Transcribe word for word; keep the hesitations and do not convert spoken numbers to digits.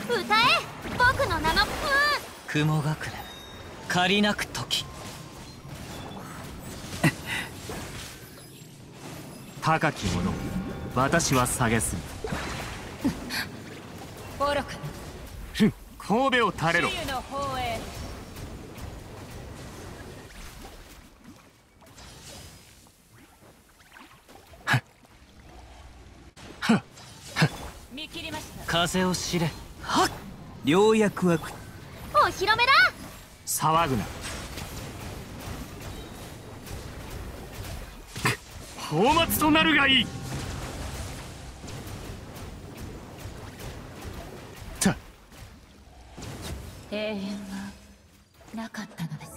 歌え僕の名のプ雲隠れ借りなく時。 高き者私は蔑む。 愚かふん、神戸を垂れろ。 治癒の方へ。見切りました。 風を知れ。 はっ、良薬はお披露目だ。 騒ぐな。放末となるがいい。 永遠はなかったのです。